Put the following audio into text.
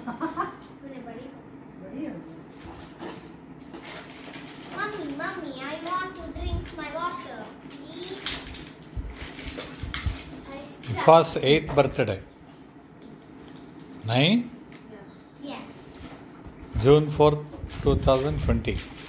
Mummy, I want to drink my water. Please. Ifa's 8th birthday. 9? Yes. June 4th, 2020.